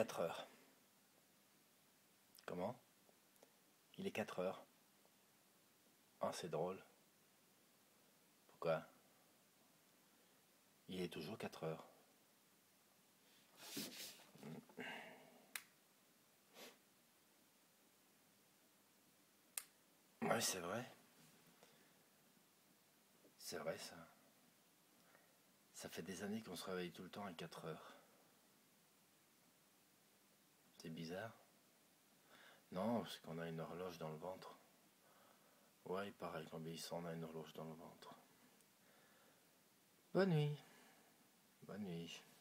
4 heures. Comment? Il est 4 heures. Ah, c'est drôle. Pourquoi? Il est toujours 4 heures. Oui, c'est vrai. C'est vrai, ça. Ça fait des années qu'on se réveille tout le temps à 4 heures. C'est bizarre. Non, parce qu'on a une horloge dans le ventre. Ouais, il paraît qu'en vieillissant, on a une horloge dans le ventre. Bonne nuit. Bonne nuit.